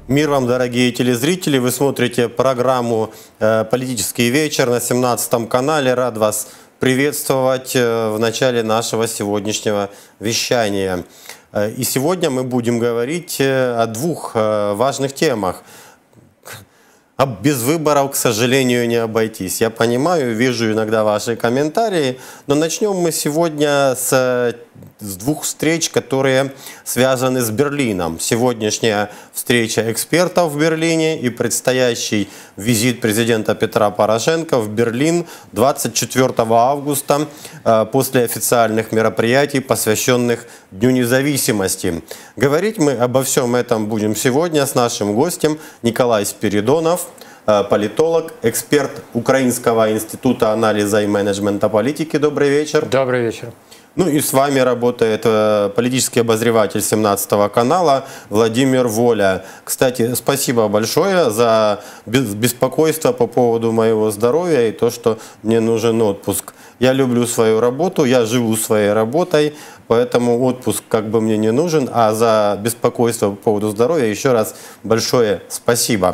Мир вам, дорогие телезрители! Вы смотрите программу «Политический вечер» на 17 канале. Рад вас приветствовать в начале нашего сегодняшнего вещания. И сегодня мы будем говорить о двух важных темах. Без выборов, к сожалению, не обойтись. Я понимаю, вижу иногда ваши комментарии, но начнем мы сегодня с двух встреч, которые связаны с Берлином. Сегодняшняя встреча экспертов в Берлине и предстоящий визит президента Петра Порошенко в Берлин 24 августа после официальных мероприятий, посвященных Дню независимости. Говорить мы обо всем этом будем сегодня с нашим гостем Николай Спиридонов, политолог, эксперт Украинского института анализа и менеджмента политики. Добрый вечер. Добрый вечер. Ну и с вами работает политический обозреватель 17 канала Владимир Воля. Кстати, спасибо большое за беспокойство по поводу моего здоровья и то, что мне нужен отпуск. Я люблю свою работу, я живу своей работой, поэтому отпуск как бы мне не нужен, а за беспокойство по поводу здоровья еще раз большое спасибо.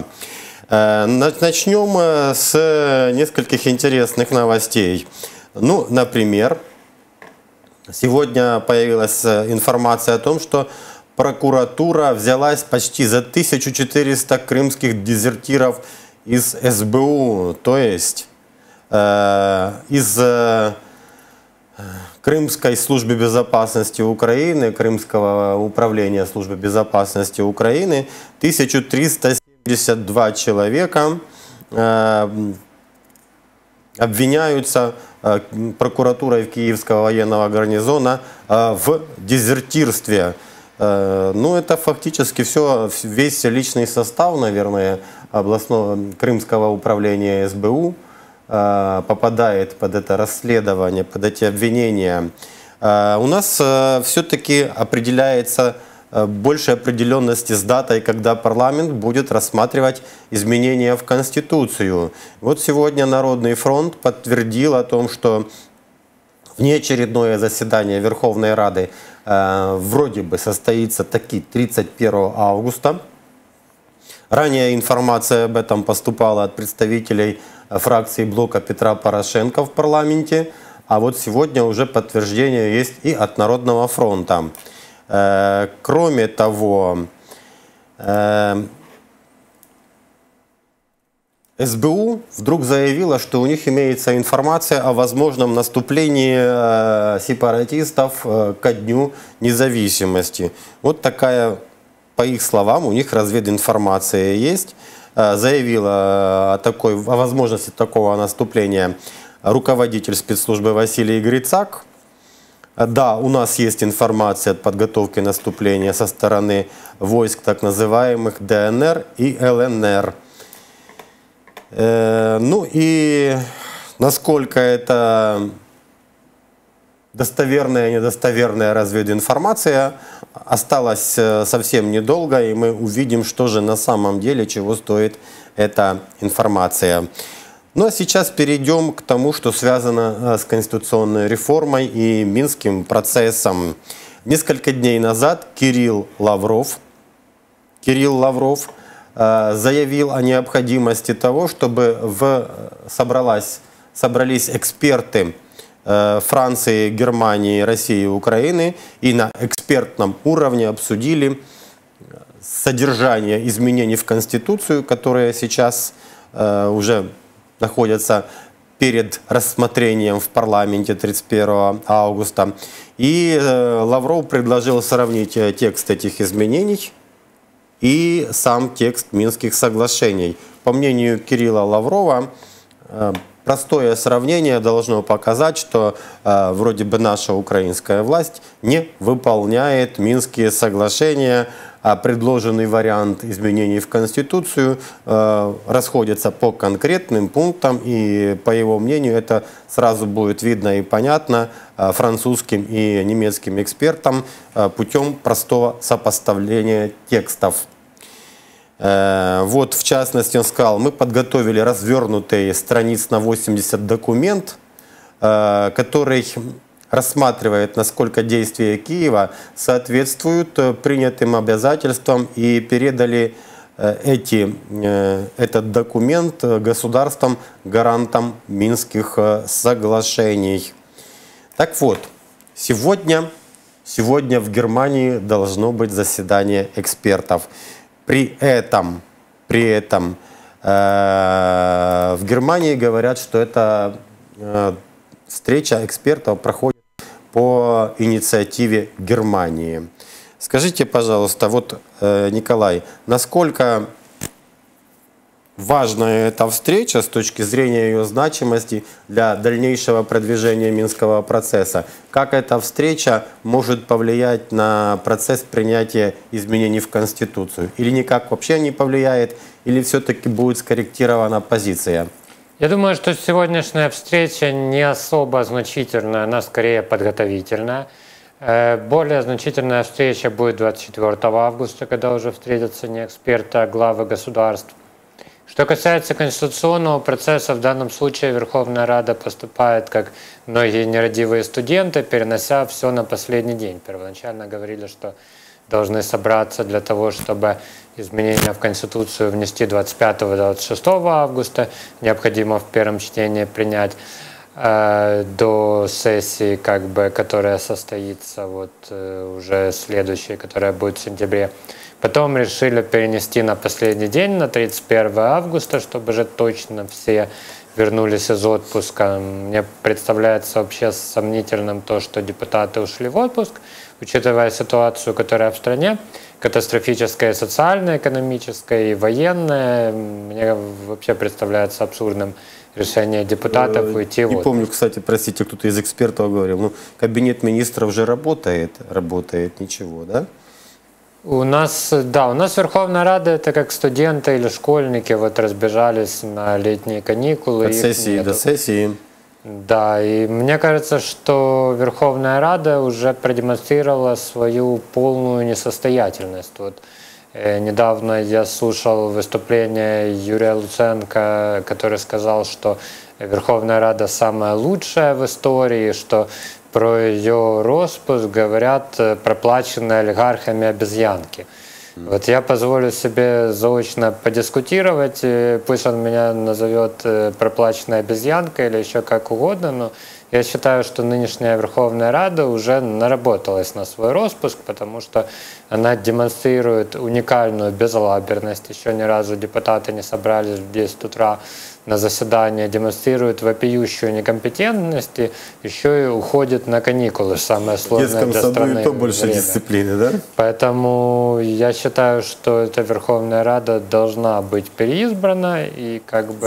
Начнем с нескольких интересных новостей. Ну, например, сегодня появилась информация о том, что прокуратура взялась почти за 1400 крымских дезертиров из СБУ, то есть из Крымской службы безопасности Украины, Крымского управления службы безопасности Украины, 1372 человека обвиняются прокуратурой Киевского военного гарнизона в дезертирстве. Ну, это фактически весь личный состав, наверное, областного Крымского управления СБУ попадает под это расследование, под эти обвинения. У нас все-таки определяется больше определенности с датой, когда парламент будет рассматривать изменения в Конституцию. Вот сегодня Народный фронт подтвердил о том, что внеочередное заседание Верховной Рады вроде бы состоится таки 31 августа. Ранее информация об этом поступала от представителей фракции блока Петра Порошенко в парламенте, а вот сегодня уже подтверждение есть и от Народного фронта. Кроме того, СБУ вдруг заявила, что у них имеется информация о возможном наступлении сепаратистов ко Дню независимости. Вот такая, по их словам, у них развединформация есть. Заявила о возможности такого наступления руководитель спецслужбы Василий Грицак. Да, у нас есть информация от подготовки наступления со стороны войск так называемых ДНР и ЛНР. Ну и насколько это достоверная и недостоверная развединформация, осталось совсем недолго, и мы увидим, что же на самом деле, чего стоит эта информация. Ну а сейчас перейдем к тому, что связано с конституционной реформой и Минским процессом. Несколько дней назад Кирилл Лавров заявил о необходимости того, чтобы собрались эксперты Франции, Германии, России и Украины и на экспертном уровне обсудили содержание изменений в Конституцию, которые сейчас уже находятся перед рассмотрением в парламенте 31 августа. И Лавров предложил сравнить текст этих изменений и сам текст Минских соглашений. По мнению Кирилла Лаврова, простое сравнение должно показать, что вроде бы наша украинская власть не выполняет Минские соглашения, а предложенный вариант изменений в Конституцию расходится по конкретным пунктам, и, по его мнению, это сразу будет видно и понятно французским и немецким экспертам путем простого сопоставления текстов. Вот, в частности, он сказал, мы подготовили развернутый страниц на 80 документ, который рассматривает, насколько действия Киева соответствуют принятым обязательствам, и передали этот документ государством-гарантом Минских соглашений. Так вот, сегодня в Германии должно быть заседание экспертов. При этом в Германии говорят, что эта встреча экспертов проходит по инициативе Германии. Скажите, пожалуйста, вот, Николай, насколько важна эта встреча с точки зрения ее значимости для дальнейшего продвижения Минского процесса? Как эта встреча может повлиять на процесс принятия изменений в Конституцию? Или никак вообще не повлияет? Или все-таки будет скорректирована позиция? Я думаю, что сегодняшняя встреча не особо значительная, она скорее подготовительная. Более значительная встреча будет 24 августа, когда уже встретятся не эксперты, а главы государств. Что касается конституционного процесса, в данном случае Верховная Рада поступает, как многие нерадивые студенты, перенося все на последний день. Первоначально говорили, что должны собраться для того, чтобы изменения в Конституцию внести 25-26 августа, необходимо в первом чтении принять до сессии, которая состоится уже следующей, которая будет в сентябре. Потом решили перенести на последний день, на 31 августа, чтобы же точно все вернулись из отпуска. Мне представляется вообще сомнительным то, что депутаты ушли в отпуск, учитывая ситуацию, которая в стране, катастрофическая, социальная, экономическая и военная. Мне вообще представляется абсурдным решение депутатов уйти в отпуск. Не помню, кстати, простите, кто-то из экспертов говорил, кабинет министров уже работает, ничего, да? У нас Верховная Рада, это как студенты или школьники разбежались на летние каникулы. От сессии до сессии. Да, и мне кажется, что Верховная Рада уже продемонстрировала свою полную несостоятельность. Недавно я слушал выступление Юрия Луценко, который сказал, что Верховная Рада самая лучшая в истории, что про ее распуск говорят проплаченные олигархами обезьянки. Я позволю себе заочно подискутировать, пусть он меня назовет проплаченной обезьянкой или еще как угодно, но я считаю, что нынешняя Верховная Рада уже наработалась на свой распуск, потому что она демонстрирует уникальную безалаберность. Еще ни разу депутаты не собрались в 10 утра на заседание, демонстрирует вопиющую некомпетентность и еще и уходит на каникулы, самое сложное для страны. В детском саду и то больше дисциплины, да? Поэтому я считаю, что эта Верховная Рада должна быть переизбрана и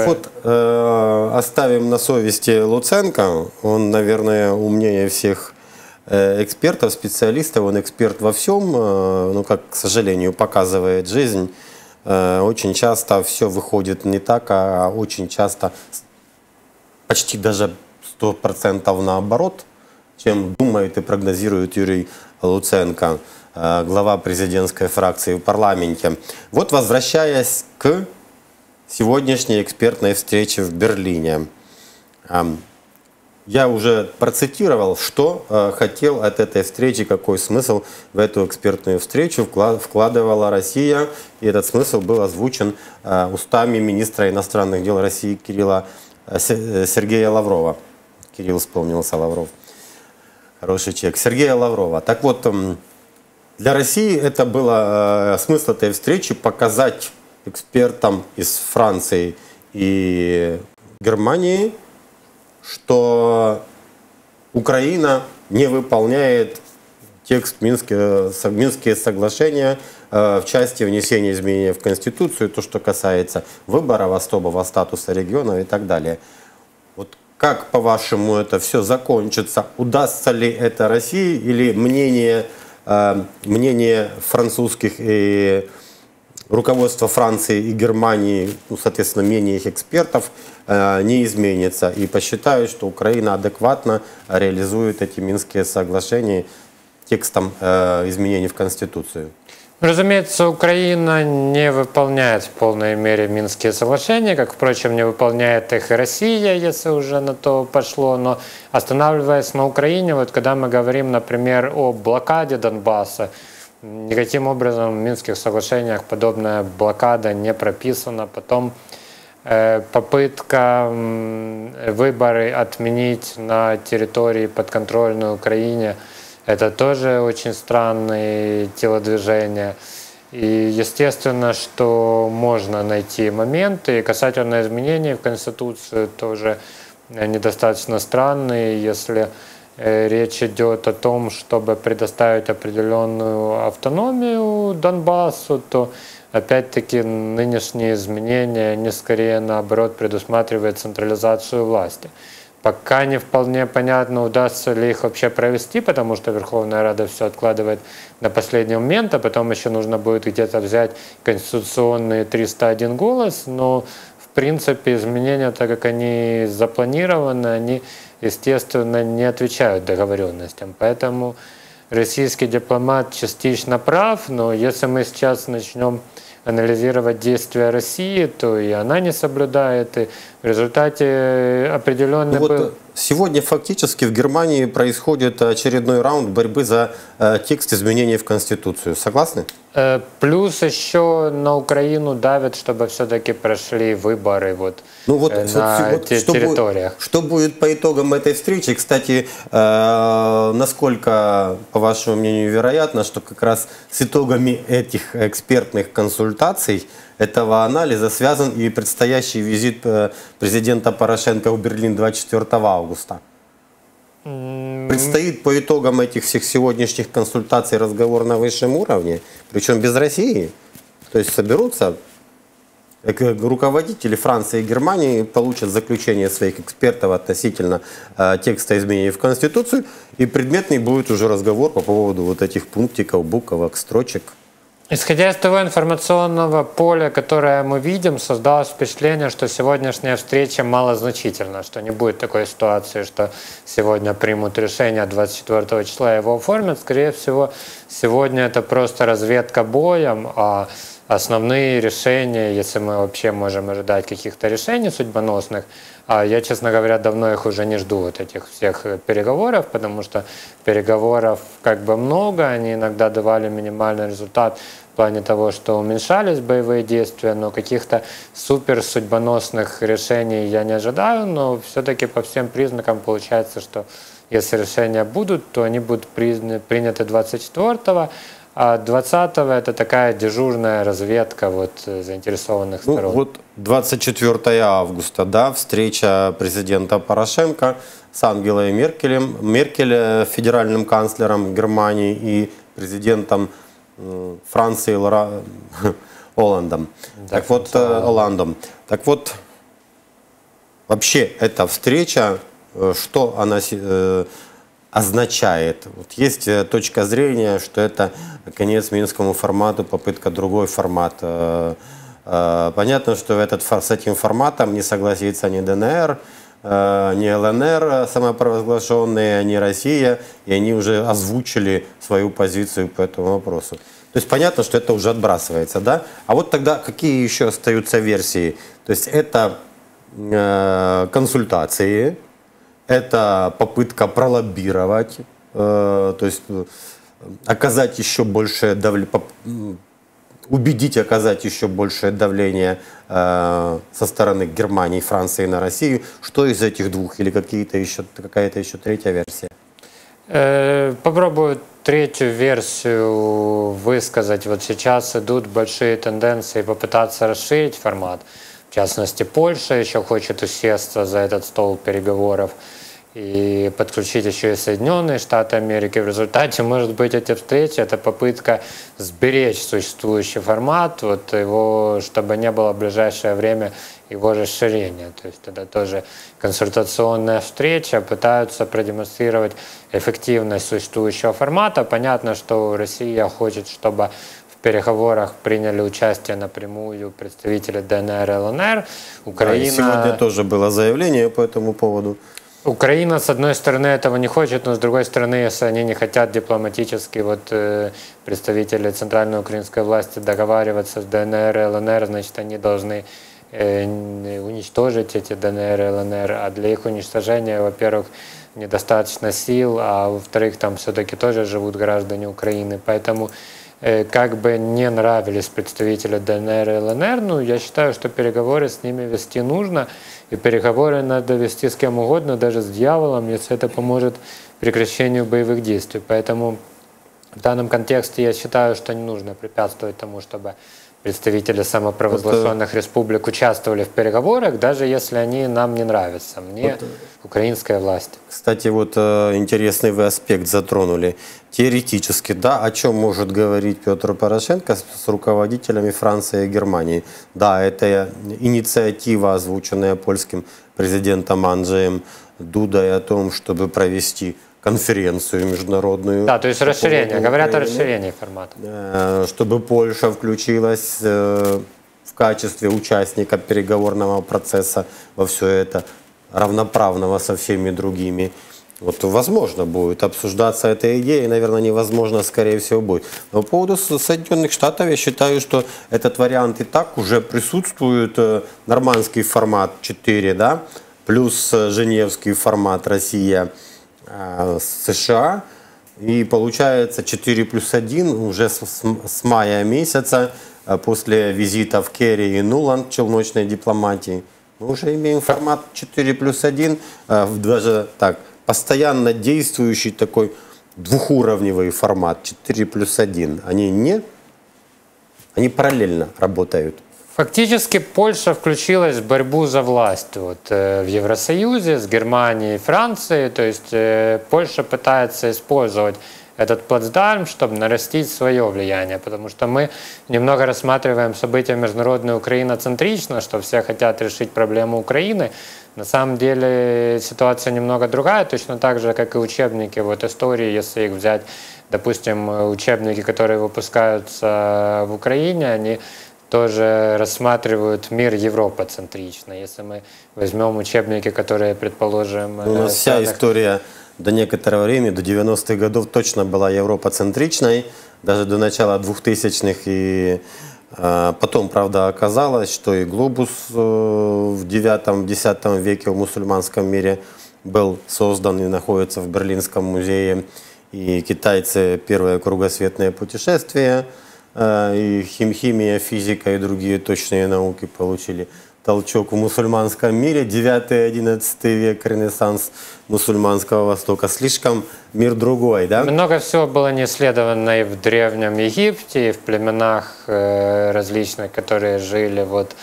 оставим на совести Луценко, он, наверное, умнее всех экспертов, специалистов, он эксперт во всем, как, к сожалению, показывает жизнь. Очень часто все выходит не так, а очень часто почти даже 100% наоборот, чем думает и прогнозирует Юрий Луценко, глава президентской фракции в парламенте. Возвращаясь к сегодняшней экспертной встрече в Берлине. Я уже процитировал, что хотел от этой встречи, какой смысл в эту экспертную встречу вкладывала Россия. И этот смысл был озвучен устами министра иностранных дел России Сергея Лаврова. Кирилл вспомнился, Лавров. Хороший человек. Сергея Лаврова. Так вот, для России это было смысл этой встречи показать экспертам из Франции и Германии, что Украина не выполняет текст Минские соглашения в части внесения изменений в Конституцию, то, что касается выборов, особого статуса регионов и так далее. Как, по-вашему, это все закончится? Удастся ли это России или мнение французских и руководство Франции и Германии, соответственно, мнение их экспертов, не изменится и посчитают, что Украина адекватно реализует эти Минские соглашения текстом изменений в Конституцию? Разумеется, Украина не выполняет в полной мере Минские соглашения, как, впрочем, не выполняет их и Россия, если уже на то пошло. Но останавливаясь на Украине, когда мы говорим, например, о блокаде Донбасса, Никаким образом в Минских соглашениях подобная блокада не прописана. Потом попытка выборы отменить на территории подконтрольной Украине – это тоже очень странные телодвижения. И естественно, что можно найти моменты. И касательно изменений в Конституцию тоже они достаточно странные. Если речь идет о том, чтобы предоставить определенную автономию Донбассу, то опять-таки нынешние изменения, они скорее наоборот предусматривают централизацию власти. Пока не вполне понятно, удастся ли их вообще провести, потому что Верховная Рада все откладывает на последний момент, а потом еще нужно будет где-то взять конституционные 301 голос, но в принципе изменения, так как они запланированы, они, естественно, не отвечают договоренностям. Поэтому российский дипломат частично прав, но если мы сейчас начнем анализировать действия России, то и она не соблюдает, и в результате определенный был... Сегодня фактически в Германии происходит очередной раунд борьбы за текст изменений в Конституцию. Согласны? Плюс еще на Украину давят, чтобы все-таки прошли выборы на территориях. Что будет по итогам этой встречи? Кстати, насколько, по вашему мнению, вероятно, что как раз с итогами этих экспертных консультаций, этого анализа связан и предстоящий визит президента Порошенко в Берлин 24 августа? Предстоит по итогам этих всех сегодняшних консультаций разговор на высшем уровне, причем без России. То есть соберутся руководители Франции и Германии, получат заключение своих экспертов относительно текста изменений в Конституцию, и предметный будет уже разговор по поводу вот этих пунктиков, буковок, строчек. Исходя из того информационного поля, которое мы видим, создалось впечатление, что сегодняшняя встреча малозначительна, что не будет такой ситуации, что сегодня примут решение, 24 числа его оформят. Скорее всего, сегодня это просто разведка боем, а основные решения, если мы вообще можем ожидать каких-то решений судьбоносных, я, честно говоря, давно их уже не жду, вот этих всех переговоров, потому что переговоров как бы много, они иногда давали минимальный результат в плане того, что уменьшались боевые действия, но каких-то супер судьбоносных решений я не ожидаю, но все-таки по всем признакам получается, что если решения будут, то они будут приняты 24-го, а 20-го это такая дежурная разведка заинтересованных сторон. Вот 24 августа, да, встреча президента Порошенко с Ангелой Меркель, федеральным канцлером Германии, и президентом Франции Оландом. Да, Оландом. Так вот, вообще эта встреча, что она означает? Вот есть точка зрения, что это конец Минскому формату, попытка другой формат. Понятно, что с этим форматом не согласится ни ДНР, ни ЛНР самопровозглашенные, ни Россия, и они уже озвучили свою позицию по этому вопросу. То есть понятно, что это уже отбрасывается, да? А вот тогда какие еще остаются версии? То есть это консультации, это попытка пролоббировать, то есть оказать еще большее давление, убедить оказать еще большее давление со стороны Германии, Франции на Россию. Что из этих двух или какая-то еще третья версия? Попробую третью версию высказать. Вот сейчас идут большие тенденции попытаться расширить формат. В частности, Польша еще хочет усесться за этот стол переговоров и подключить еще и Соединенные Штаты Америки. В результате, может быть, эти встречи – это попытка сберечь существующий формат, его, чтобы не было в ближайшее время его расширения. То есть это тоже консультационная встреча, пытаются продемонстрировать эффективность существующего формата. Понятно, что Россия хочет, чтобы в переговорах приняли участие напрямую представители ДНР и ЛНР. Украина... Да, сегодня тоже было заявление по этому поводу. Украина, с одной стороны, этого не хочет, но с другой стороны, если они не хотят дипломатически, представители центральной украинской власти договариваться с ДНР и ЛНР, значит, они должны уничтожить эти ДНР и ЛНР, а для их уничтожения, во-первых, недостаточно сил, а во-вторых, там все-таки тоже живут граждане Украины, поэтому как бы не нравились представители ДНР и ЛНР, ну, я считаю, что переговоры с ними вести нужно, и переговоры надо вести с кем угодно, даже с дьяволом, если это поможет прекращению боевых действий. Поэтому в данном контексте я считаю, что не нужно препятствовать тому, чтобы представители самопровозглашенных республик участвовали в переговорах, даже если они нам не нравятся, мне, украинская власть. Кстати, вот интересный вы аспект затронули. Теоретически, да, о чем может говорить Петр Порошенко с руководителями Франции и Германии? Да, это инициатива, озвученная польским президентом Анджеем Дудой о том, чтобы провести конференцию международную. Да, то есть расширение, говорят о расширении формата. Чтобы Польша включилась в качестве участника переговорного процесса во все это, равноправного со всеми другими. Вот, возможно, будет обсуждаться эта идея, и, наверное, невозможно, скорее всего, будет. Но по поводу Соединенных Штатов, я считаю, что этот вариант и так уже присутствует. Нормандский формат 4, да, плюс Женевский формат Россия, США, и получается 4+1 уже с мая месяца, после визитов Керри и Нуланд челночной дипломатии. Мы уже имеем формат 4+1, даже так, постоянно действующий такой двухуровневый формат 4+1. Они параллельно работают. Фактически Польша включилась в борьбу за власть в Евросоюзе с Германией и Францией. То есть Польша пытается использовать этот плацдарм, чтобы нарастить свое влияние, потому что мы немного рассматриваем события международные украиноцентрично, что все хотят решить проблему Украины. На самом деле ситуация немного другая, точно так же, как и учебники истории, если их взять, допустим, учебники, которые выпускаются в Украине, они тоже рассматривают мир европоцентрично. Если мы возьмем учебники, которые, предположим... У нас вся история до некоторого времени, до 90-х годов, точно была европоцентричной, даже до начала 2000-х. И потом, правда, оказалось, что и глобус в 9-10 веке в мусульманском мире был создан и находится в Берлинском музее. И китайцы первое кругосветное путешествие, и химия, физика и другие точные науки получили толчок в мусульманском мире. 9-11 век, ренессанс мусульманского Востока. Слишком мир другой, да? Много всего было не исследовано и в Древнем Египте, и в племенах различных, которые жили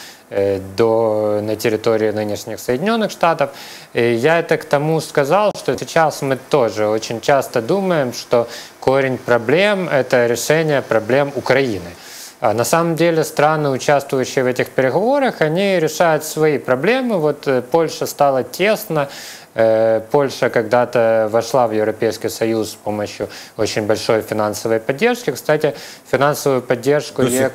на территории нынешних Соединенных Штатов. И я это к тому сказал, что сейчас мы тоже очень часто думаем, что корень проблем – это решение проблем Украины. А на самом деле страны, участвующие в этих переговорах, они решают свои проблемы. Польша стала тесно. Польша когда-то вошла в Европейский Союз с помощью очень большой финансовой поддержки. Кстати, финансовую поддержку ей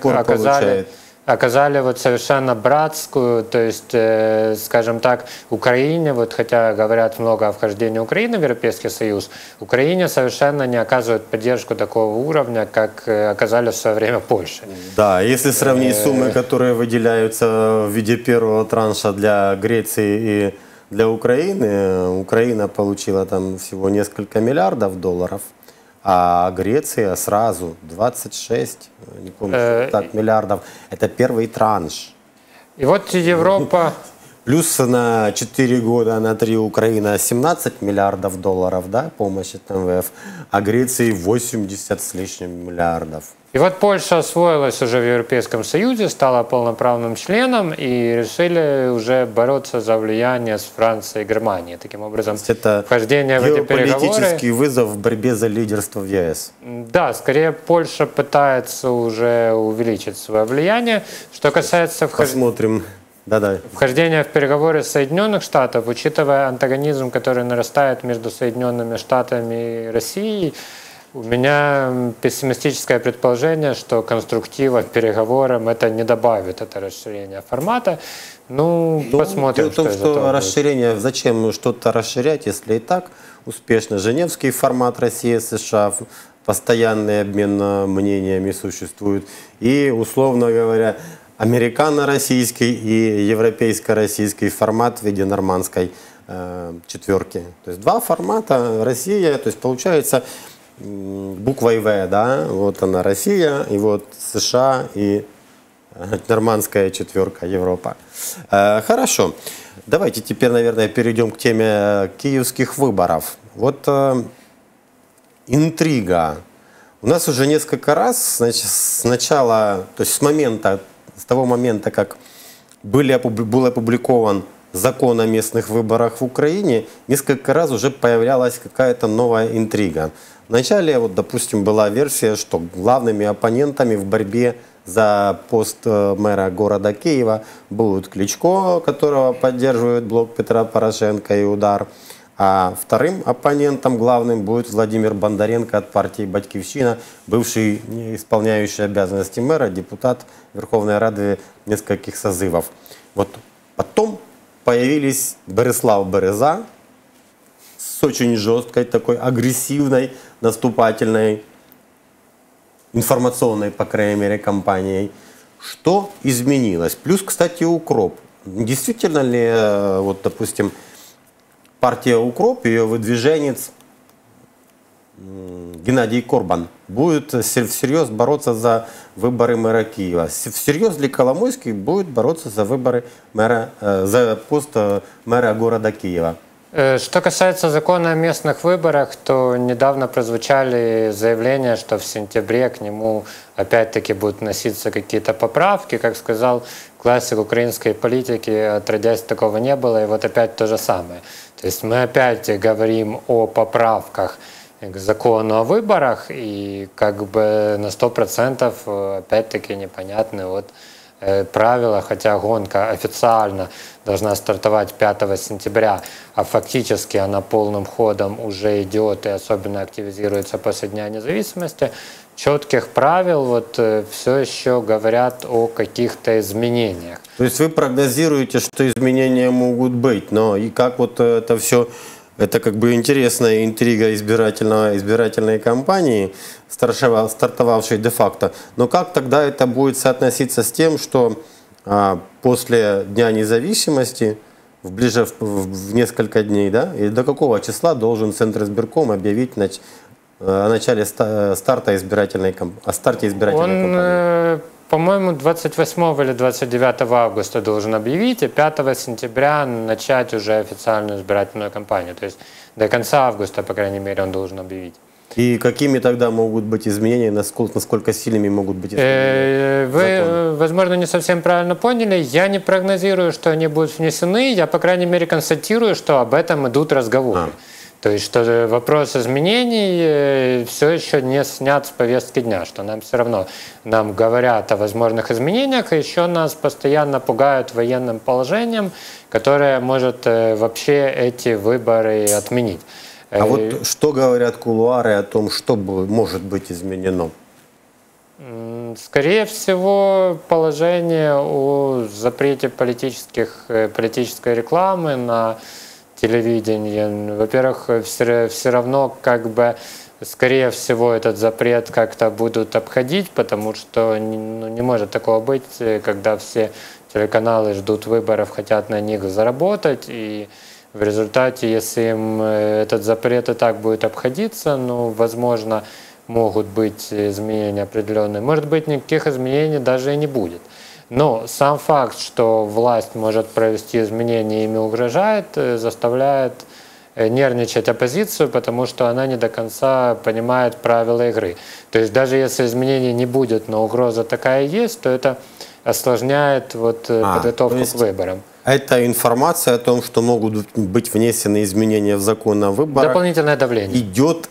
оказали совершенно братскую, то есть, скажем так, Украине, хотя говорят много о вхождении Украины в Европейский Союз, Украине совершенно не оказывают поддержку такого уровня, как оказали в свое время Польше. Да, если сравнить суммы, которые выделяются в виде первого транша для Греции и для Украины, Украина получила там всего несколько миллиардов долларов, а Греция сразу 26, не помню, миллиардов. Это первый транш. И Европа... Плюс на 4 года, на 3 Украина 17 миллиардов долларов, да, помощь от МВФ, а Греции 80 с лишним миллиардов. И Польша освоилась уже в Европейском Союзе, стала полноправным членом и решили уже бороться за влияние с Францией и Германией. Таким образом, это вхождение в эти переговоры... геополитический вызов в борьбе за лидерство в ЕС. Да, скорее Польша пытается уже увеличить свое влияние. Что касается Посмотрим. Вхождение в переговоры Соединенных Штатов, учитывая антагонизм, который нарастает между Соединенными Штатами и Россией, у меня пессимистическое предположение, что конструктива переговорам это не добавит, это расширение формата. Посмотрим, что из этого будет. Расширение, зачем что-то расширять, если и так успешно. Женевский формат Россия-США, постоянный обмен мнениями существует. И, условно говоря, американо-российский и европейско-российский формат в виде нормандской четверки. То есть два формата, Россия, то есть получается буквой В, да, вот она Россия, и вот США и нормандская четверка Европа. Хорошо, давайте теперь, наверное, перейдем к теме киевских выборов. Вот интрига. У нас уже несколько раз, значит, сначала, то есть с того момента, как был опубликован закон о местных выборах в Украине, несколько раз уже появлялась какая-то новая интрига. Вначале, вот, допустим, была версия, что главными оппонентами в борьбе за пост мэра города Киева будут Кличко, которого поддерживает блок Петра Порошенко и УДАР, а вторым оппонентом главным будет Владимир Бондаренко от партии «Батьківщина», бывший исполняющий обязанности мэра, депутат Верховной Рады нескольких созывов. Вот потом появились Борислав Береза с очень жесткой, такой агрессивной, наступательной, информационной, по крайней мере, кампанией. Что изменилось? Плюс, кстати, укроп. Действительно ли, вот, допустим, партия укроп, ее выдвиженец Геннадий Корбан будет всерьез бороться за выборы мэра Киева? Всерьез ли Коломойский будет бороться за выборы мэра, за пост мэра города Киева? Что касается закона о местных выборах, то недавно прозвучали заявления, что в сентябре к нему опять-таки будут вноситься какие-то поправки. Как сказал классик украинской политики, отродясь такого не было, и вот опять то же самое. То есть мы опять говорим о поправках к закону о выборах, и как бы на 100% опять-таки непонятны вот правила, хотя гонка официально должна стартовать 5 сентября, а фактически она полным ходом уже идет и особенно активизируется после Дня независимости, четких правил вот все еще говорят о каких-то изменениях. То есть вы прогнозируете, что изменения могут быть, но и как вот это все, это как бы интересная интрига избирательной кампании, стартовавшей де-факто. Но как тогда это будет соотноситься с тем, что после Дня независимости, в несколько дней, да, и до какого числа должен Центризбирком объявить о начале старте избирательной кампании? По-моему, 28 или 29 августа должен объявить, и 5 сентября начать уже официальную избирательную кампанию. То есть до конца августа, по крайней мере, он должен объявить. И какими тогда могут быть изменения, насколько сильными могут быть изменения? Вы, возможно, не совсем правильно поняли. Я не прогнозирую, что они будут внесены. Я, по крайней мере, констатирую, что об этом идут разговоры. То есть, что вопрос изменений все еще не снят с повестки дня, что нам все равно говорят о возможных изменениях, и еще нас постоянно пугают военным положением, которое может вообще эти выборы отменить. А вот что говорят кулуары о том, что может быть изменено? Скорее всего, положение о запрете политической рекламы на телевидении. Во-первых, все равно как бы, скорее всего, этот запрет как-то будут обходить, потому что не может такого быть, когда все телеканалы ждут выборов, хотят на них заработать, и в результате, если им этот запрет и так будет обходиться, ну, возможно, могут быть изменения определенные. Может быть, никаких изменений даже и не будет. Но сам факт, что власть может провести изменения, ими угрожает, заставляет нервничать оппозицию, потому что она не до конца понимает правила игры. То есть даже если изменений не будет, но угроза такая есть, то это осложняет вот подготовку к выборам. Эта информация о том, что могут быть внесены изменения в закон о выборах, дополнительное давление, идет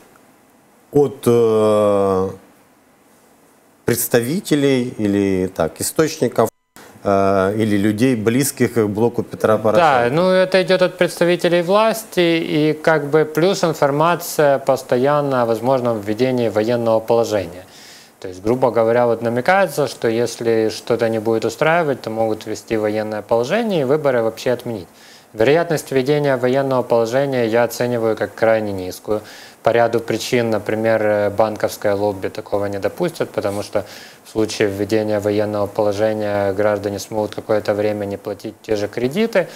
от представителей или так, источников или людей, близких к блоку Петра Порошенко. Да, ну это идет от представителей власти, и как бы плюс информация постоянно о возможном введении военного положения. То есть, грубо говоря, вот намекается, что если что-то не будет устраивать, то могут ввести военное положение и выборы вообще отменить. Вероятность введения военного положения я оцениваю как крайне низкую. По ряду причин, например, банковское лобби такого не допустят, потому что в случае введения военного положения граждане смогут какое-то время не платить те же кредиты.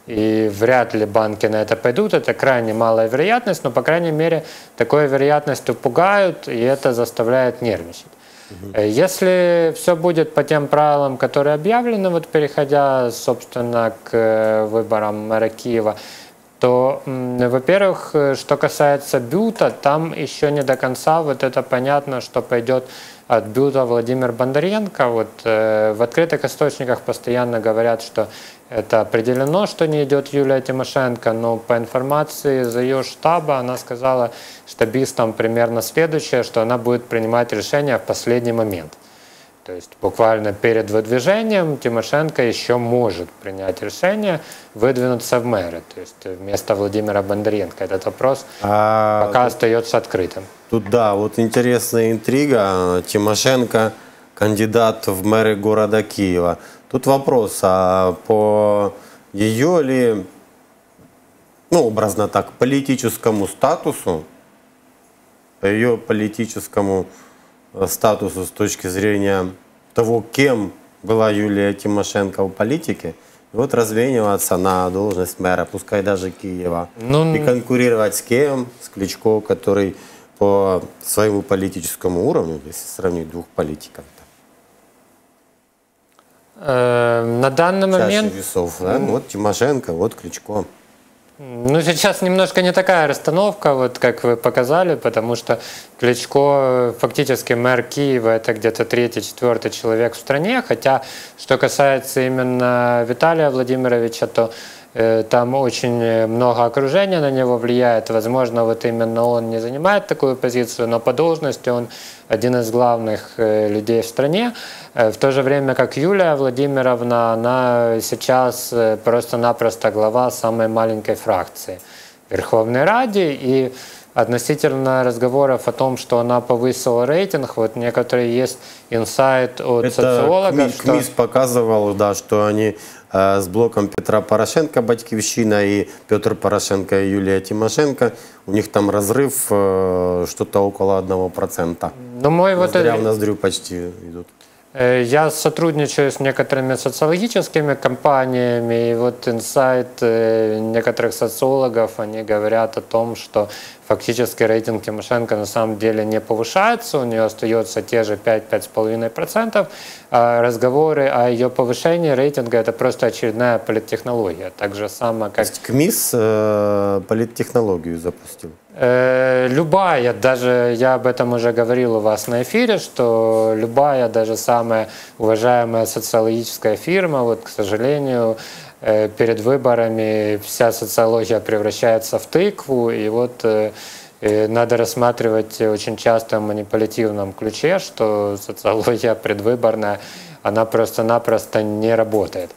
и вряд ли банки на это пойдут. Это крайне малая вероятность, но, по крайней мере, такой вероятностью пугают, и это заставляет нервничать. Если все будет по тем правилам, которые объявлены, вот переходя, собственно, к выборам мэра Киева, то, во-первых, что касается БЮТа, там еще не до конца вот это понятно, что пойдет от БЮТа Владимир Бондаренко. Вот, в открытых источниках постоянно говорят, что это определено, что не идет Юлия Тимошенко, но по информации из ее штаба она сказала штабистам примерно следующее, что она будет принимать решение в последний момент. То есть буквально перед выдвижением Тимошенко еще может принять решение выдвинуться в мэры, то есть вместо Владимира Бондаренко. Этот вопрос пока остается открытым. Тут, да, вот интересная интрига. Тимошенко кандидат в мэры города Киева. Тут вопрос, а по ее ли, ну, образно так, политическому статусу, по ее политическому статусу с точки зрения того, кем была Юлия Тимошенко в политике, вот развениваться на должность мэра, пускай даже Киева, и конкурировать с кем? С Кличко, который по своему политическому уровню, если сравнить двух политиков. На данный момент... Весов, да? Вот Тимошенко, вот Кличко. Ну, сейчас немножко не такая расстановка, вот как вы показали, потому что Кличко, фактически мэр Киева, это где-то 3-4 человек в стране, хотя, что касается именно Виталия Владимировича, то там очень много окружения на него влияет, возможно, вот именно он не занимает такую позицию, но по должности он один из главных людей в стране, в то же время как Юлия Владимировна, она сейчас просто-напросто глава самой маленькой фракции в Верховной Раде, и относительно разговоров о том, что она повысила рейтинг, вот некоторые есть инсайт от социологов. КМИС показывал, да, что они с блоком Петра Порошенко, Батькивщина, и Петр Порошенко и Юлия Тимошенко, у них там разрыв что-то около 1%. Ну, ноздря в ноздрю почти идут. Я сотрудничаю с некоторыми социологическими компаниями, и вот инсайт некоторых социологов, они говорят о том, что фактически рейтинг Тимошенко на самом деле не повышается, у нее остается те же 5-5,5%, а разговоры о ее повышении рейтинга – это просто очередная политтехнология, так же самое, как… КМИС политтехнологию запустил? Любая, даже я об этом уже говорил у вас на эфире, что любая, даже самая уважаемая социологическая фирма, вот, к сожалению, перед выборами вся социология превращается в тыкву, и вот надо рассматривать очень часто в манипулятивном ключе, что социология предвыборная, она просто-напросто не работает.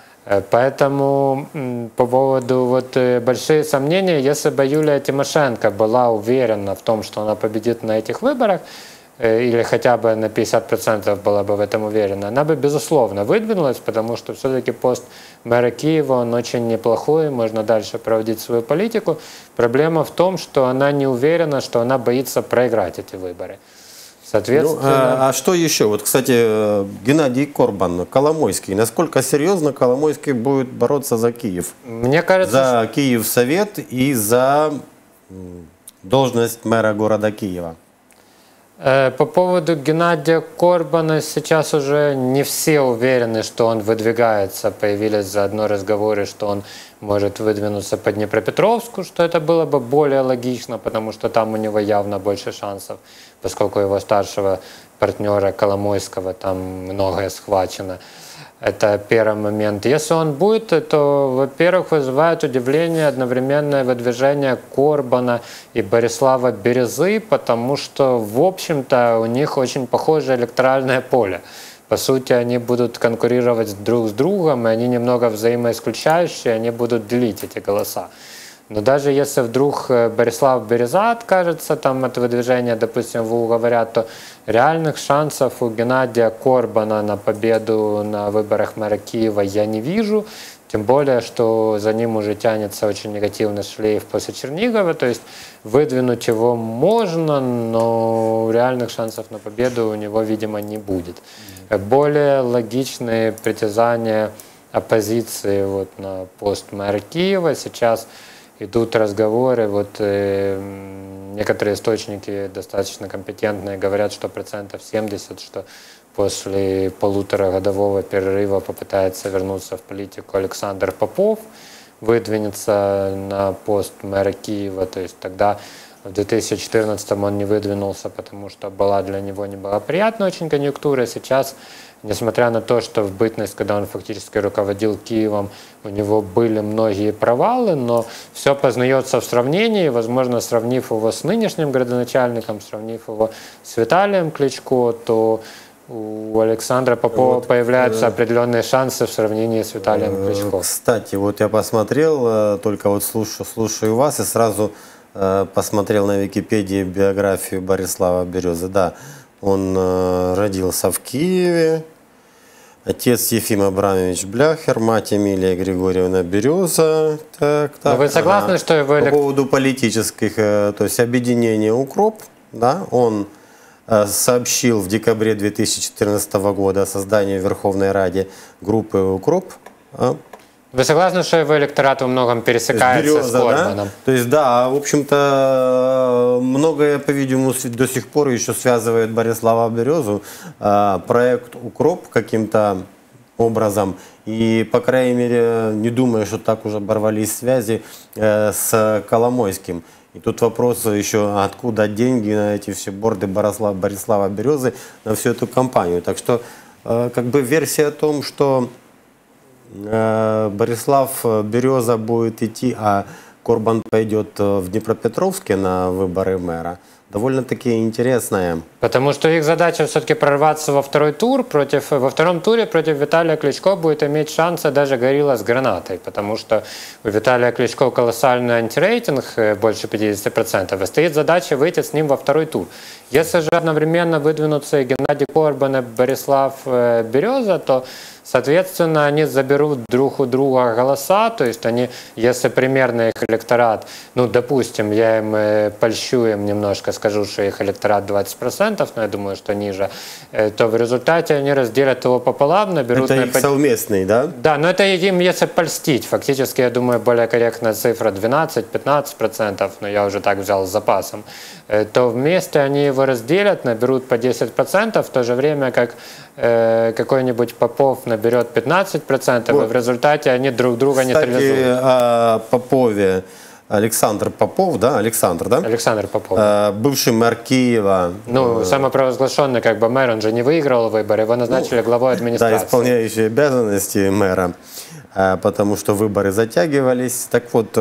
Поэтому по поводу вот большие сомнения, если бы Юлия Тимошенко была уверена в том, что она победит на этих выборах, или хотя бы на 50% была бы в этом уверена, она бы безусловно выдвинулась, потому что все-таки пост мэра Киева, он очень неплохой, можно дальше проводить свою политику. Проблема в том, что она не уверена, что она боится проиграть эти выборы. Соответственно... А что еще? Вот, кстати, Геннадий Корбан, Коломойский. Насколько серьезно Коломойский будет бороться за Киев? Мне кажется, за Киевсовет и за должность мэра города Киева. По поводу Геннадия Корбана сейчас уже не все уверены, что он выдвигается. Появились заодно разговоры, что он может выдвинуться по Днепропетровску, что это было бы более логично, потому что там у него явно больше шансов, поскольку его старшего партнера Коломойского там многое схвачено. Это первый момент. Если он будет, то, во-первых, вызывает удивление одновременное выдвижение Корбана и Борислава Березы, потому что, в общем-то, у них очень похожее электоральное поле. По сути, они будут конкурировать друг с другом, и они немного взаимоисключающие, они будут делить эти голоса. Но даже если вдруг Борислав Береза откажется там от выдвижения, допустим, в говорят, то реальных шансов у Геннадия Корбана на победу на выборах мэра Киева я не вижу. Тем более, что за ним уже тянется очень негативный шлейф после Чернигова. То есть выдвинуть его можно, но реальных шансов на победу у него, видимо, не будет. Более логичные притязания оппозиции вот на пост мэра Киева. Сейчас идут разговоры, вот некоторые источники достаточно компетентные говорят, что 70%, что после полуторагодового перерыва попытается вернуться в политику Александр Попов, выдвинется на пост мэра Киева, то есть тогда в 2014 он не выдвинулся, потому что была для него неблагоприятная очень конъюнктура. Сейчас, несмотря на то, что в бытность, когда он фактически руководил Киевом, у него были многие провалы, но все познается в сравнении. Возможно, сравнив его с нынешним градоначальником, сравнив его с Виталием Кличко, то у Александра Попова вот, появляются определенные шансы в сравнении с Виталием Кличко. Кстати, вот я посмотрел, только вот слушаю вас и сразу посмотрел на Википедии биографию Борислава Березы. Да, он родился в Киеве. Отец Ефим Абрамович Бляхер, мать Эмилия Григорьевна Береза. Так. Но вы согласны, что его... По поводу политических, то есть объединения УКРОП, да, он сообщил в декабре 2014 года о создании в Верховной Раде группы УКРОП. Вы согласны, что его электорат во многом пересекается Береза, с Орбаном? Да? То есть, да, в общем-то, многое, по-видимому, до сих пор еще связывает Борислава Березу, проект УКРОП каким-то образом. И, по крайней мере, не думаю, что так уже оборвались связи с Коломойским. И тут вопрос еще, откуда деньги на эти все борды Борислава Березы, на всю эту кампанию. Так что, как бы версия о том, что Борислав Береза будет идти, а Корбан пойдет в Днепропетровске на выборы мэра, довольно-таки интересная. Потому что их задача все-таки прорваться во второй тур. Во втором туре против Виталия Кличко будет иметь шансы даже горилла с гранатой, потому что у Виталия Кличко колоссальный антирейтинг, больше 50%, и стоит задача выйти с ним во второй тур. Если же одновременно выдвинутся и Геннадий Корбан и Борислав Береза, то, соответственно, они заберут друг у друга голоса, то есть они, если примерно их электорат, ну, допустим, я им польщу им немножко, скажу, что их электорат 20%, но я думаю, что ниже, то в результате они разделят его пополам, наберут... Это их совместный, да? Да, но это им, если польстить, фактически, я думаю, более корректная цифра 12-15%, но я уже так взял с запасом, то вместе они его разделят, наберут по 10%, в то же время как какой-нибудь Попов наберет 15%, вот. И в результате они друг друга нейтрализуют. Кстати, о Попове. Александр Попов, да? Александр, да? Александр Попов. Бывший мэр Киева. Ну, самопровозглашенный как бы мэр, он же не выиграл выборы, его назначили главой администрации. Да, исполняющий обязанности мэра, потому что выборы затягивались. Так вот,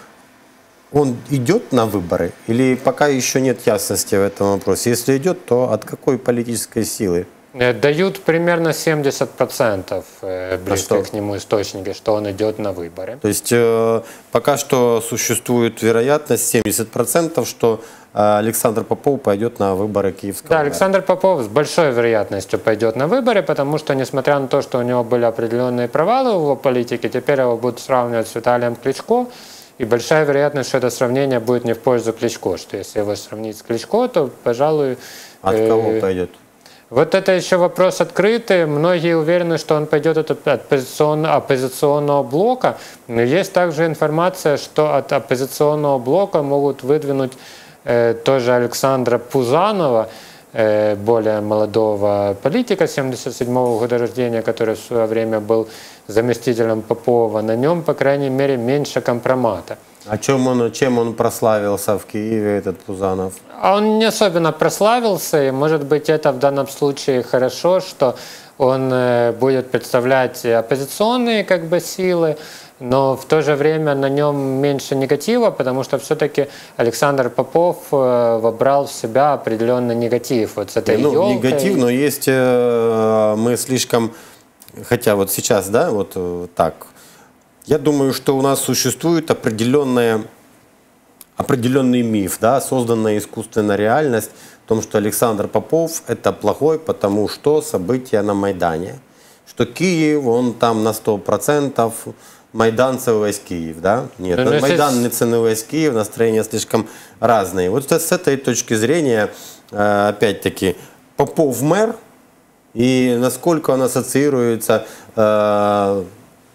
он идет на выборы или пока еще нет ясности в этом вопросе? Если идет, то от какой политической силы? Дают примерно 70% близких к нему источники, что он идет на выборы. То есть пока что существует вероятность 70%, что Александр Попов пойдет на выборы Киевского мэра. Да, Александр Попов с большой вероятностью пойдет на выборы, потому что, несмотря на то, что у него были определенные провалы в его политике, теперь его будут сравнивать с Виталием Кличко. И большая вероятность, что это сравнение будет не в пользу Кличко, что если его сравнить с Кличко, то, пожалуй... От кого пойдет? Вот это еще вопрос открытый. Многие уверены, что он пойдет от оппозиционного блока. Но есть также информация, что от оппозиционного блока могут выдвинуть тоже Александра Пузанова, более молодого политика 1977 года рождения, который в свое время был заместителем Попова. На нем, по крайней мере, меньше компромата. А чем он прославился в Киеве, этот Пузанов? Он не особенно прославился, и, может быть, это в данном случае хорошо, что он будет представлять оппозиционные как бы силы, но в то же время на нем меньше негатива, потому что все-таки Александр Попов вобрал в себя определенный негатив. Вот с этой елкой. Негатив, но есть мы слишком, хотя вот сейчас, да, вот так. Я думаю, что у нас существует определенный миф, да, созданная искусственная реальность в том, что Александр Попов это плохой, потому что события на Майдане. Что Киев, он там на 100%, Майдан – це весь Киев, да? Нет, Майдан – не весь Киев, настроения слишком разные. Вот с этой точки зрения, опять-таки, Попов мэр, и насколько он ассоциируется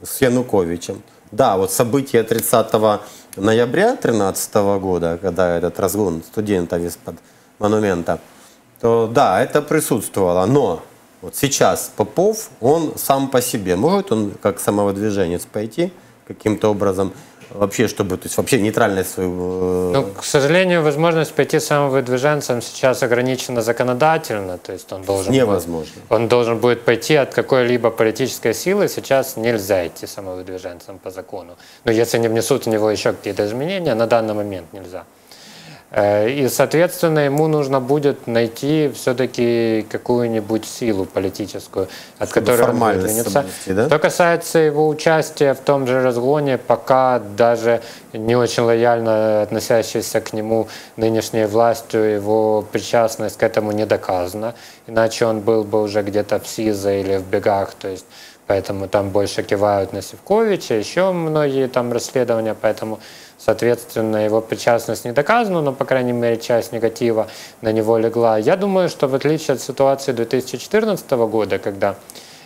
с Януковичем. Да, вот события 30 ноября 2013 года, когда этот разгон студентов из-под монумента, то да, это присутствовало. Но вот сейчас Попов, он сам по себе. Может он как самовыдвиженец пойти каким-то образом, вообще, чтобы, то есть вообще нейтральность свою... Ну, к сожалению, возможность пойти самовыдвиженцем сейчас ограничена законодательно, то есть невозможно. Он должен будет пойти от какой-либо политической силы, сейчас нельзя идти самовыдвиженцем по закону. Но если не внесут в него еще какие-то изменения, на данный момент нельзя. И, соответственно, ему нужно будет найти все-таки какую-нибудь силу политическую, от которой он выдвинется. Да? Что касается его участия в том же разгоне, пока даже не очень лояльно относящейся к нему нынешней властью, его причастность к этому не доказана. Иначе он был бы уже где-то в СИЗО или в бегах, то есть поэтому там больше кивают на Сивковича, еще многие там расследования, поэтому, соответственно, его причастность не доказана, но, по крайней мере, часть негатива на него легла. Я думаю, что в отличие от ситуации 2014 года, когда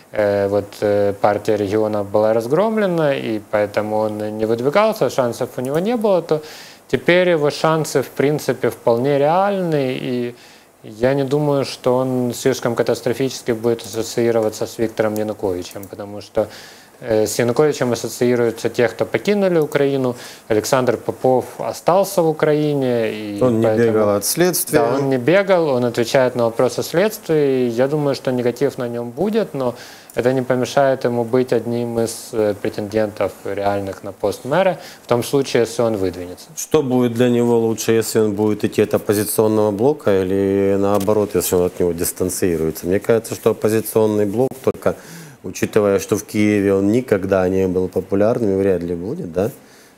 партия регионов была разгромлена, и поэтому он не выдвигался, шансов у него не было, то теперь его шансы, в принципе, вполне реальны, и я не думаю, что он слишком катастрофически будет ассоциироваться с Виктором Януковичем, потому что с Януковичем ассоциируются те, кто покинули Украину. Александр Попов остался в Украине. И он не бегал от следствия. Да, он не бегал, он отвечает на вопросы следствия. Я думаю, что негатив на нем будет, но это не помешает ему быть одним из претендентов реальных на пост мэра, в том случае, если он выдвинется. Что будет для него лучше, если он будет идти от оппозиционного блока или наоборот, если он от него дистанцируется? Мне кажется, что оппозиционный блок, только учитывая, что в Киеве он никогда не был популярным и вряд ли будет, да,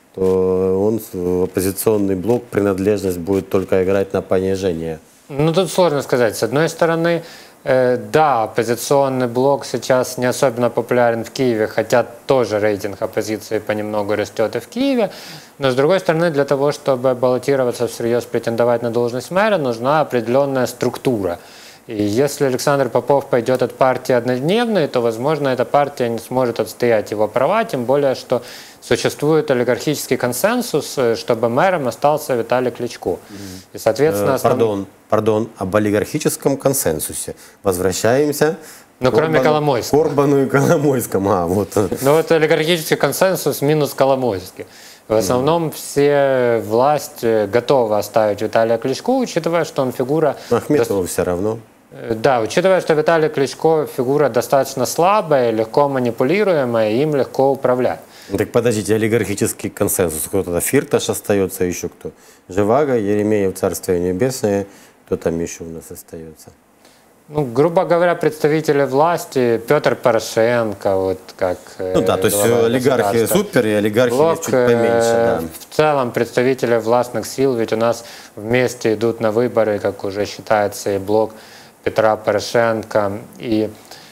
то он, оппозиционный блок, принадлежность будет только играть на понижение. Ну, тут сложно сказать. С одной стороны, да, оппозиционный блок сейчас не особенно популярен в Киеве, хотя тоже рейтинг оппозиции понемногу растет и в Киеве. Но с другой стороны, для того, чтобы баллотироваться всерьез, претендовать на должность мэра, нужна определенная структура. И если Александр Попов пойдет от партии однодневной, то, возможно, эта партия не сможет отстоять его права, тем более, что существует олигархический консенсус, чтобы мэром остался Виталий Кличко. И, соответственно, Пардон, об олигархическом консенсусе. Возвращаемся кроме Коломойского. К Орбану и Коломойскому. Вот. Ну вот олигархический консенсус минус Коломойский. В основном все власть готова оставить Виталия Кличко, учитывая, что он фигура... Ахметову все равно. Да, учитывая, что Виталий Кличко фигура достаточно слабая, легко манипулируемая, им легко управлять. Так подождите, олигархический консенсус. Кто-то Фирташ остается, еще кто? Живаго, Еремеев, Царствие Небесное. Кто там еще у нас остается? Ну, грубо говоря, представители власти, Петр Порошенко, вот как... Ну да, то есть олигархи супер и олигархи чуть поменьше. Да. В целом представители властных сил, ведь у нас вместе идут на выборы, как уже считается, и блок Петра Порошенко, и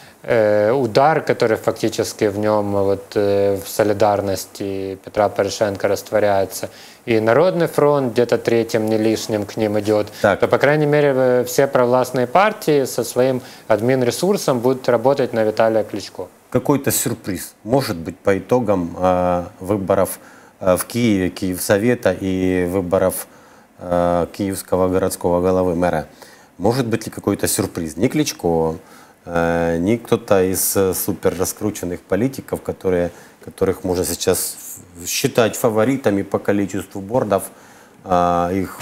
удар, который фактически в нем вот, в солидарности Петра Порошенко растворяется, и Народный фронт где-то третьим не лишним к ним идет, то, по крайней мере, все провластные партии со своим админресурсом будут работать на Виталия Кличко. Какой-то сюрприз может быть по итогам выборов в Киеве, Киевсовета и выборов Киевского городского головы мэра? Может быть ли какой-то сюрприз? Не Кличко, не кто-то из супер раскрученных политиков, которых можно сейчас считать фаворитами по количеству бордов. Их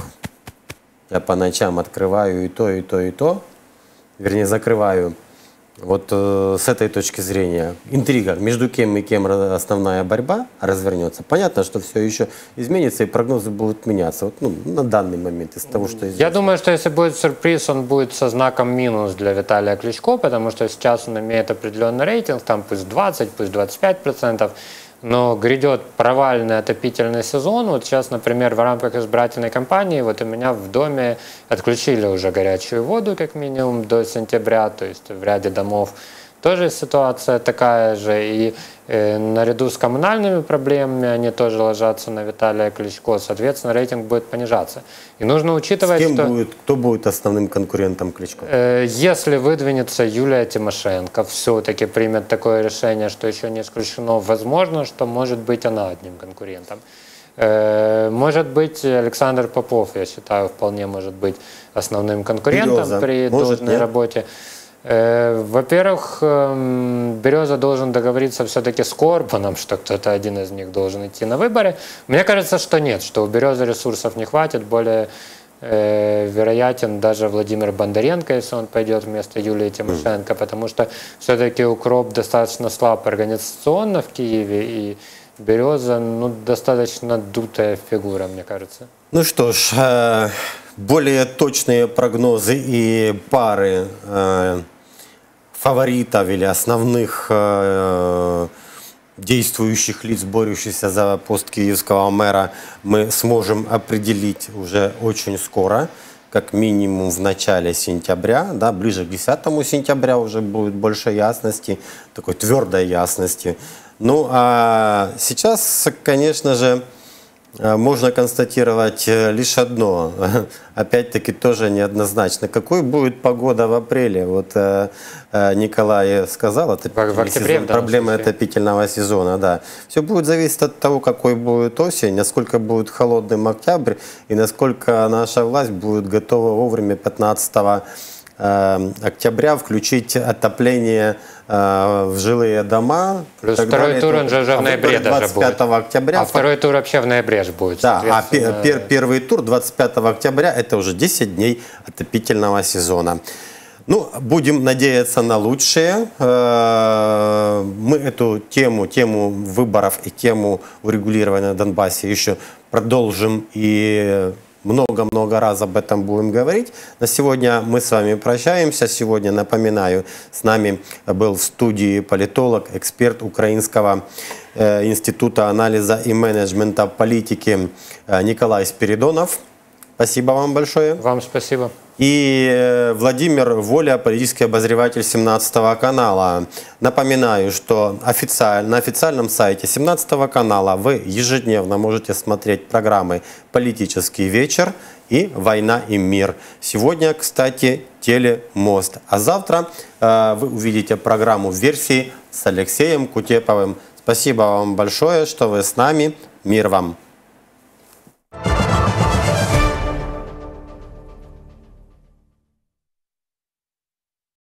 я по ночам открываю и то, и то, и то. Вернее, закрываю. Вот с этой точки зрения интрига, между кем и кем основная борьба развернется. Понятно, что все еще изменится и прогнозы будут меняться. Вот, ну, на данный момент из того, что известно. Я думаю, что если будет сюрприз, он будет со знаком минус для Виталия Кличко, потому что сейчас он имеет определенный рейтинг, там пусть 20, пусть 25%. Но грядет провальный отопительный сезон. Вот сейчас, например, в рамках избирательной кампании вот у меня в доме отключили уже горячую воду, как минимум, до сентября. То есть в ряде домов тоже ситуация такая же. И наряду с коммунальными проблемами они тоже ложатся на Виталия Кличко. Соответственно, рейтинг будет понижаться. И нужно учитывать, кто будет основным конкурентом Кличко? Если выдвинется Юлия Тимошенко, все-таки примет такое решение, что еще не исключено, возможно, что может быть она одним конкурентом. Может быть, Александр Попов, я считаю, вполне может быть основным конкурентом при должной работе. Во-первых, Береза должен договориться все-таки с Корбаном, что кто-то один из них должен идти на выборы. Мне кажется, что нет, что у Березы ресурсов не хватит. Более вероятен даже Владимир Бондаренко, если он пойдет вместо Юлии Тимошенко, потому что все-таки укроп достаточно слаб организационно в Киеве, и Береза достаточно дутая фигура, мне кажется. Ну что ж, более точные прогнозы и пары фаворитов или основных действующих лиц, борющихся за пост киевского мэра, мы сможем определить уже очень скоро, как минимум в начале сентября, да, ближе к 10 сентября уже будет больше ясности, такой твердой ясности. Ну а сейчас, конечно же, можно констатировать лишь одно, опять-таки тоже неоднозначно. Какой будет погода в апреле? Вот Николай сказал, проблема отопительного сезона. Да. Все будет зависеть от того, какой будет осень, насколько будет холодным октябрь и насколько наша власть будет готова вовремя 15 октября включить отопление в жилые дома. Плюс второй тур, он же в ноябре даже будет. Октября. А второй тур вообще в ноябре же будет. Да, а первый тур 25 октября это уже 10 дней отопительного сезона. Ну, будем надеяться на лучшее. Мы эту тему выборов и тему урегулирования на Донбассе еще продолжим и много-много раз об этом будем говорить. На сегодня мы с вами прощаемся. Сегодня, напоминаю, с нами был в студии политолог, эксперт Украинского института анализа и менеджмента политики Николай Спиридонов. Спасибо вам большое. Вам спасибо. И Владимир Воля, политический обозреватель 17 канала. Напоминаю, что на официальном сайте 17 канала вы ежедневно можете смотреть программы «Политический вечер» и «Война и мир». Сегодня, кстати, «Телемост». А завтра вы увидите программу в версии с Алексеем Кутеповым. Спасибо вам большое, что вы с нами. Мир вам!